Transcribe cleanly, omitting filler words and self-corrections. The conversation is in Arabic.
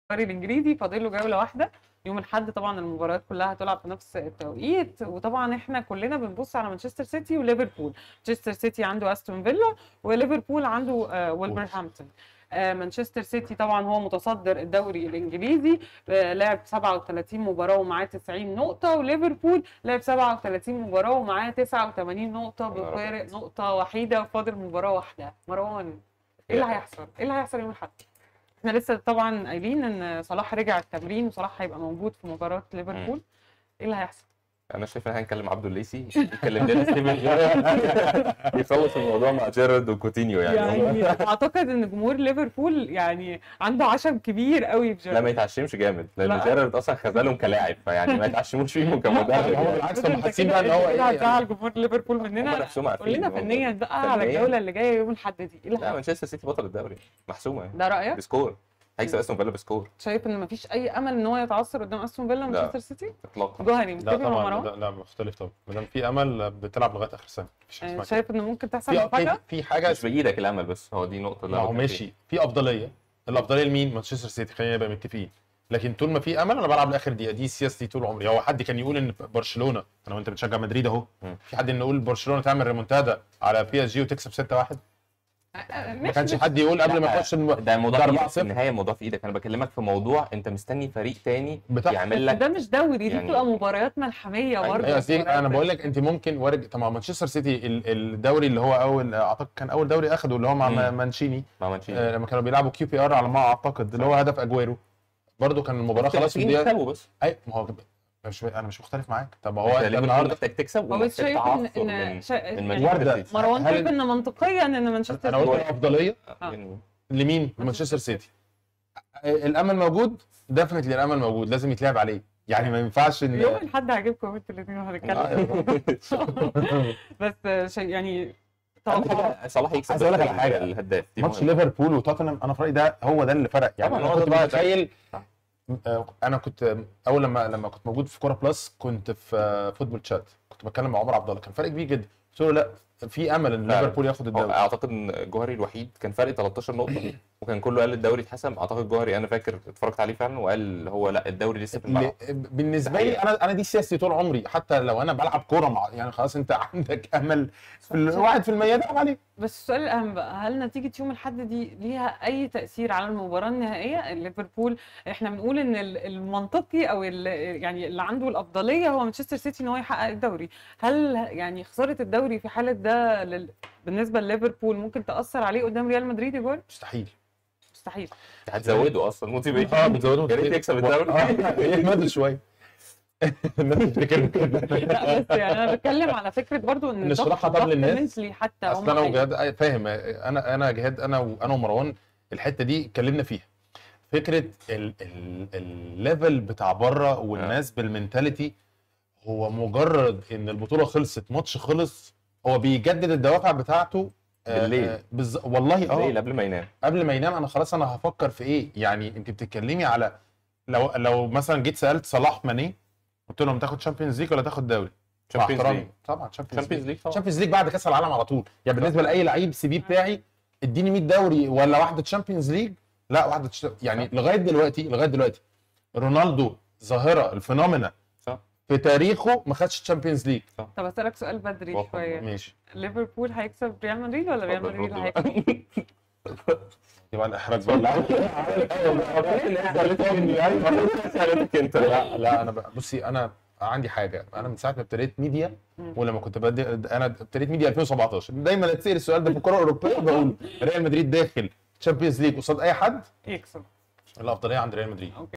الدوري الانجليزي فاضل له جوله واحده يوم الاحد. طبعا المباريات كلها هتلعب في نفس التوقيت، وطبعا احنا كلنا بنبص على مانشستر سيتي وليفربول. مانشستر سيتي عنده استون فيلا، وليفربول عنده وولفرهامبتون. مانشستر سيتي طبعا هو متصدر الدوري الانجليزي، لعب 37 مباراه ومعاه 90 نقطه، وليفربول لعب 37 مباراه ومعاه 89 نقطه بفارق نقطه وحيده وفاضل مباراه واحده. مروان، ايه اللي هيحصل؟ ايه اللي هيحصل يوم الاحد؟ احنا لسه طبعا قايلين ان صلاح رجع التمرين وصلاح هيبقى موجود في مباراه ليفربول. ايه اللي هيحصل؟ انا شايف ان هنكلم عبد الليثي يتكلم لنا ستيفن يخلص الموضوع مع جيرارد وكوتينيو يعني اعتقد ان جمهور ليفربول يعني عنده عشم كبير قوي في لا جيرارد. ما يتعشمش جامد، لان جيرارد اصلا خذلهم كلاعب، فيعني ما يتعشموش فيهم كمدرب. هو بالعكس هم حاسين بقى ان هو ايه ايه هتزعل جمهور ليفربول مننا. هم نفسهم عارفين قول لنا فنيا بقى على الجوله اللي جايه يوم الاحد دي ايه اللي لا مانشستر سيتي بطل الدوري محسومه يعني. ده رايك؟ بسكور هيكسب استون فيلا بسكور. شايف ان مفيش اي امل ان هو يتعثر قدام استون فيلا ومانشستر سيتي؟ اطلاقا. جوهري لا متفق مع طبعا، مروان؟ لا مختلف طبعا، ما دام في امل بتلعب لغايه اخر سنه مفيش حاجه اسمها كده. شايف ان ممكن تحصل في مفاجاه؟ في حاجه مش بايدك الامل، بس هو دي نقطه. ما هو ماشي في افضليه، الافضليه لمين؟ مانشستر سيتي، خلينا نبقى متفقين. لكن طول ما في امل انا بلعب لاخر دقيقه، دي سياستي طول عمري. هو حد كان يقول ان برشلونه، انا وانت بتشجع مدريد اهو، في حد نقول برشلونه تعمل ريمونتادا على بي اس جي وتكسب 6-1؟ ما كانش حد يقول قبل ما يخش ده الموضوع في ايدك في النهايه، الموضوع في ايدك. انا بكلمك في موضوع انت مستني فريق تاني يعمل لك. ده مش دوري، دي يعني بتبقى مباريات ملحميه برضه. ايوه انا بقول لك انت ممكن وارد. طبعا مانشستر سيتي الدوري اللي هو اول اعتقد كان اول دوري اخده اللي هو مع مانشيني، لما كانوا بيلعبوا كيو بي ار على ما اعتقد اللي هو هدف اجويرو، برضه كان المباراه خلاص في الدقيقه. بس اي ما هو انا مش مختلف معاك. طب هو انت النهارده محتاج تكسب هو شايف ان وردة. مروان شايف ان منطقيا ان مانشستر انا قلت الافضليه لمين؟ مانشستر سيتي. الامل موجود، ديفنتلي الامل موجود، لازم يتلعب عليه. يعني ما ينفعش ان يوم الحد هجيبكم انتوا الاثنين وهنتكلم. بس يعني صلاح يكسب. عايز اقول لك على حاجه، الهداف ماتش ليفربول وتوتنهام انا في رايي ده هو ده اللي فرق. يعني انا كنت بتخيل، انا كنت اول لما كنت موجود في كوره بلس كنت في فوتبول شات، كنت بتكلم مع عمر عبد الله، كان فرق كبير جدا. قلت له لا في امل ان ليفربول ياخد الدوري. اعتقد ان جوهري الوحيد كان فرق 13 نقطه وكان كله قال الدوري اتحسم. اعتقد جوهري انا فاكر اتفرجت عليه فعلا وقال هو لا الدوري لسه في الملعب. بالنسبه لي انا دي سياستي طول عمري، حتى لو انا بلعب كوره مع يعني خلاص انت عندك امل في 1% ده عليه. بس السؤال الاهم بقى، هل نتيجه يوم الاحد دي ليها اي تاثير على المباراه النهائيه؟ ليفربول احنا بنقول ان المنطقي او يعني اللي عنده الافضليه هو مانشستر سيتي ان هو يحقق الدوري. هل يعني خساره الدوري في حاله ده بالنسبه لليفربول ممكن تاثر عليه قدام ريال مدريد يا جول؟ مستحيل. مستحيل. هتزوده اصلا موتيفيشن. بتزوده يا ريت يكسب الدوري. يهمد شويه. لا بس يعني انا بتكلم على فكره برضو ان نشرحها طب للناس حتى اصل انا وجهاد فاهم. انا جهاد انا ومروان الحته دي اتكلمنا فيها. فكره الليفل بتاع بره والناس بالمنتاليتي، هو مجرد ان البطوله خلصت ماتش خلص هو بيجدد الدوافع بتاعته بالليل. والله بالليل قبل ما ينام انا خلاص انا هفكر في ايه. يعني انت بتتكلمي على لو مثلا جيت سالت صلاح ماني قلت لهم تاخد تشامبيونز ليج ولا تاخد دوري؟ تشامبيونز ليج طبعا تشامبيونز ليج بعد كاس العالم على طول. يعني بالنسبه لاي لعيب سي في بتاعي اديني 100 دوري ولا واحده تشامبيونز ليج، لا واحده يعني لغايه دلوقتي رونالدو ظاهره الفينومينا في تاريخه ما خدش تشامبيونز ليج. طب اسالك سؤال بدري شويه، ماشي، ليفربول هيكسب ريال مدريد ولا ريال مدريد اللي هيكسب؟ يبقى الاحراج بقى. لا انا بصي انا عندي حاجه، انا من ساعه ما ابتديت ميديا ولما كنت انا ابتديت ميديا 2017 دايما اتسال السؤال ده في الكره الاوروبيه بقول ريال مدريد داخل تشامبيونز ليج قصاد اي حد يكسب. الافضليه عند ريال مدريد.